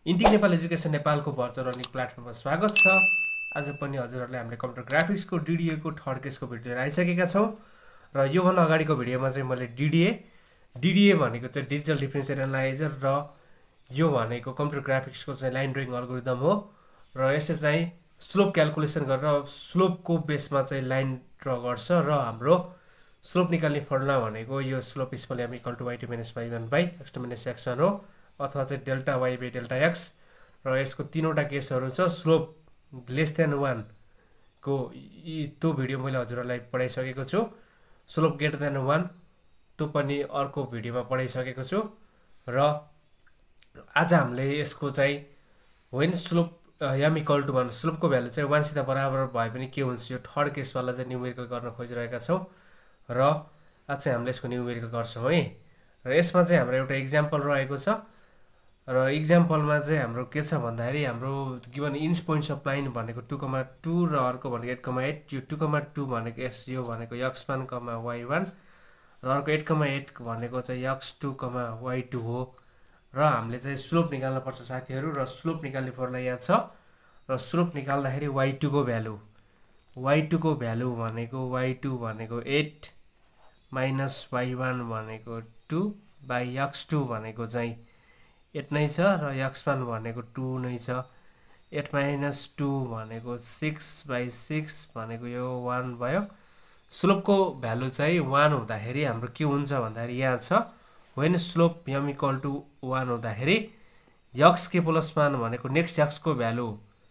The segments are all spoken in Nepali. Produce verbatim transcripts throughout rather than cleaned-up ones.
इन्टिक नेपाल एजुकेसन नेपालको भर्चुअल लर्निङ प्लेटफर्ममा स्वागत छ। आज पनि हजुरहरूले हामीले कम्प्युटर ग्राफिक्सको डीडीए को थर्ड केसको भिडियो आइसकेका छौँ र योभन्दा अगाडिको भिडियोमा चाहिँ मैले डीडीए डीडीए भनेको चाहिँ डिजिटल डिफरेन्सियल एनालाइजर र यो भनेको कम्प्युटर ग्राफिक्सको चाहिँ लाइन ड्रइङ अल्गोरिदम हो र यसले चाहिँ स्लोप क्याल्कुलेसन गरेर स्लोपको बेसमा चाहिँ लाइन ड्र गर्छ र हाम्रो स्लोप निकाल्ने फर्मुला भनेको यो slope is equal equal to y two minus y one by x two minus x one हो अथवा चाहिँ delta y by delta x र यसको तीनवटा केसहरू छ। स्लोप लेस देन वान को त्यो भिडियो मैले हजुरहरूलाई पढाइसकेको छु। स्लोप ग्रेटर देन वान त्यो पनि अर्को भिडियोमा पढाइसकेको छु र आज हामीले यसको चाहिँ when slope m equal to one स्लोपको भ्यालु चाहिँ वानसित बराबर भए पनि के हुन्छ यो थर्ड केसवाला चाहिँ न्युमेरिकल गर्न खोजिरहेका छौँ र आज चाहिँ हामीले यसको न्युमेरिकल गर्छौँ है। र यसमा चाहिँ हाम्रो एउटा इक्जाम्पल रहेको छ र इक्जाम्पलमा चाहिँ हाम्रो के छ भन्दाखेरि हाम्रो given end points of line भनेको टू कमा टू र अर्को भनेको एट कमा एट यो टू कमा टू भनेको एस यो भनेको x one comma y one र अर्को एट कमा एट भनेको चाहिँ x two comma y two हो र हामीले चाहिँ स्लोप निकाल्न पर्छ साथीहरू र स्लोप निकाल्ने फर्मुला यहाँ छ र स्लोप निकाल्दाखेरि वाइ टू को भ्यालु वाइ टू को भ्यालु भनेको वाइ टू भनेको एट माइनस वाइ वान भनेको टू बाई एक्स टू भनेको चाहिँ एट नै छ र एक्स वान भनेको टू नै छ। एट माइनस टू भनेको सिक्स बाई सिक्स भनेको यो वान भयो। स्लोपको भ्यालु चाहिँ वान हुँदाखेरि हाम्रो के हुन्छ भन्दाखेरि यहाँ छ when slope m equal to one हुँदाखेरि एक्स के प्लस वान भनेको नेक्स्ट एक्सको भ्यालु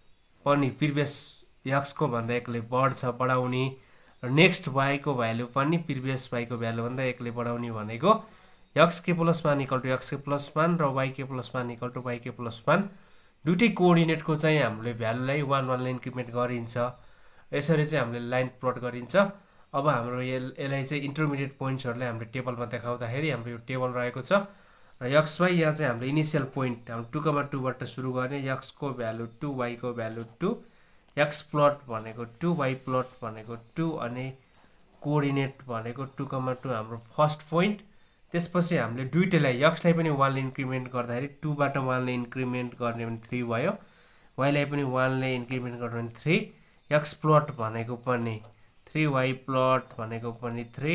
पनि प्रिभियस एक्सको भन्दा एकले बढ्छ बढाउने र नेक्स्ट वाईको भ्यालु पनि प्रिभियस वाईको भ्यालु भन्दा एकले बढाउने भनेको x k plus one equal to x k plus one र y k plus one equal to y k plus one दुइटै कोअर्डिनेटको चाहिँ हामीले भ्यालुलाई वान वानले इन्क्रिमेन्ट गरिन्छ। यसरी चाहिँ हामीले लाइन प्लट गरिन्छ। अब हाम्रो यसलाई चाहिँ इन्टरमिडिएट पोइन्ट्सहरूलाई हामीले टेबलमा देखाउँदाखेरि हाम्रो यो टेबल रहेको छ र एक्स वाई यहाँ चाहिँ हाम्रो इनिसियल पोइन्ट हाम्रो टू कमा टूबाट सुरु गर्ने एक्सको भ्यालु टू वाईको भ्यालु टू एक्स प्लट भनेको टू वाई प्लट भनेको टू अनि कोअर्डिनेट भनेको टू कमा टू हाम्रो फर्स्ट पोइन्ट। त्यसपछि हामीले दुईटैलाई एक्सलाई पनि वानले इन्क्रिमेन्ट गर्दाखेरि टूबाट वानले इन्क्रिमेन्ट गर्ने भने थ्री भयो वाईलाई पनि वानले इन्क्रिमेन्ट गर्ने भने थ्री एक्स प्लट भनेको पनि थ्री वाई प्लट भनेको पनि थ्री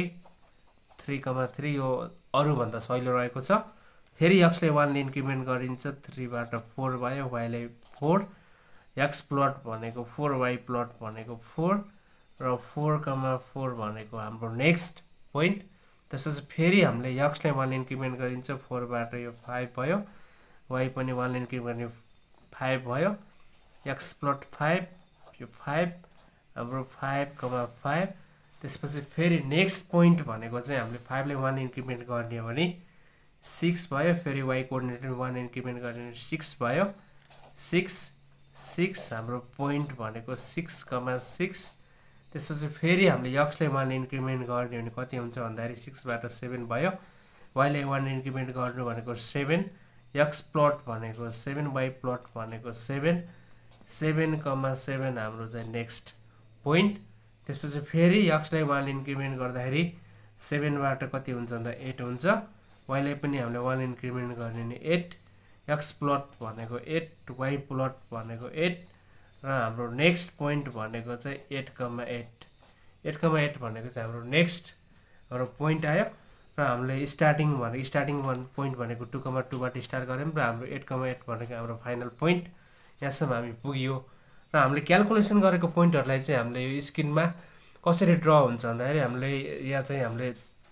थ्री कमा थ्री यो अरूभन्दा सहिलो रहेको छ। फेरि एक्सलाई वानले इन्क्रिमेन्ट गरिन्छ थ्रीबाट फोर भयो वाईलाई फोर एक्स प्लट भनेको फोर वाई प्लट भनेको फोर र फोर कमा फोर भनेको हाम्रो नेक्स्ट पोइन्ट। त्यसपछि फेरि हामीले एक्सलाई वानले इन्क्रिमेन्ट गरिन्छ फोरबाट यो फाइभ भयो वाई पनि वानले इन्क्रिमेन्ट गर्ने फाइभ भयो एक्स प्लट फाइभ यो फाइभ हाम्रो फाइभ कमा फाइभ। त्यसपछि फेरि नेक्स्ट पोइन्ट भनेको चाहिँ हामीले फाइभले वानले इन्क्रिमेन्ट गर्ने भने सिक्स भयो फेरि वाई कोअर्डिनेटले वान इन्क्रिमेन्ट गर्ने भने सिक्स भयो सिक्स सिक्स हाम्रो पोइन्ट भनेको सिक्स कमा सिक्स। त्यसपछि फेरि हामीले एक्सलाई वानले इन्क्रिमेन्ट गर्ने भने कति हुन्छ भन्दाखेरि सिक्सबाट सेभेन भयो वाईलाई वानले इन्क्रिमेन्ट गर्नु भनेको सेभेन एक्स प्लट भनेको सेभेन वाई प्लट भनेको सेभेन सेभेन कमा सेभेन हाम्रो चाहिँ नेक्स्ट पोइन्ट। त्यसपछि फेरि एक्सलाई वानले इन्क्रिमेन्ट गर्दाखेरि सेभेनबाट कति हुन्छ भन्दा एट हुन्छ वाईलाई पनि हामीले वान इन्क्रिमेन्ट गर्ने भने एट एक्स प्लट भनेको एट वाई प्लट भनेको एट र हाम्रो नेक्स्ट पोइन्ट भनेको चाहिँ eight comma eight eight comma eight भनेको चाहिँ हाम्रो नेक्स्ट हाम्रो पोइन्ट आयो र हामीले स्टार्टिङ भनेको स्टार्टिङ वान पोइन्ट भनेको टू कमा टूबाट स्टार्ट गऱ्यौँ र हाम्रो एट कमा एट भनेको हाम्रो फाइनल पोइन्ट यहाँसम्म हामी पुग्यो र हामीले क्याल्कुलेसन गरेको पोइन्टहरूलाई चाहिँ हामीले यो स्क्रिनमा कसरी ड्र हुन्छ भन्दाखेरि हामीले यहाँ चाहिँ हामीले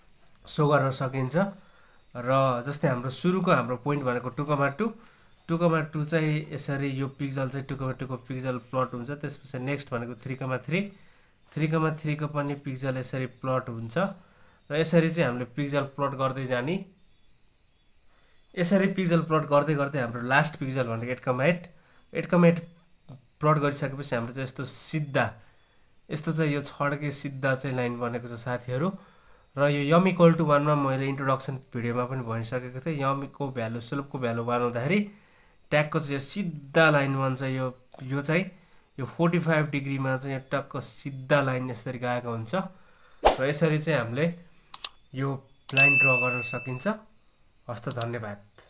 सो गर्न सकिन्छ र जस्तै हाम्रो सुरुको हाम्रो पोइन्ट भनेको two comma two two comma two चाहिँ यसरी यो पिक्जल चाहिँ टू कमा टूको पिक्जल प्लट हुन्छ। त्यसपछि नेक्स्ट भनेको three comma three three comma थ्रीको पनि पिक्जल यसरी प्लट हुन्छ र यसरी चाहिँ हामीले पिक्जल प्लट गर्दै जाने यसरी पिक्जल प्लट गर्दै गर्दै हाम्रो लास्ट पिक्जल भनेको eight comma eight eight comma eight plot गरिसकेपछि हाम्रो चाहिँ यस्तो सिधा यस्तो चाहिँ यो छड्के सिधा चाहिँ लाइन बनेको छ साथीहरू र यो यम इक्वल टु वानमा मैले इन्ट्रोडक्सन भिडियोमा पनि भनिसकेको थिएँ यमको भ्यालु स्लोपको भ्यालु वान हुँदाखेरि ट्यागको चाहिँ यो सिधा लाइन बन्छ यो यो चाहिँ यो फोर्टी फाइभ डिग्रीमा चाहिँ टक्क सिधा लाइन यसरी गएको हुन्छ र यसरी चाहिँ हामीले यो लाइन ड्र गर्न सकिन्छ। हस्त धन्यवाद।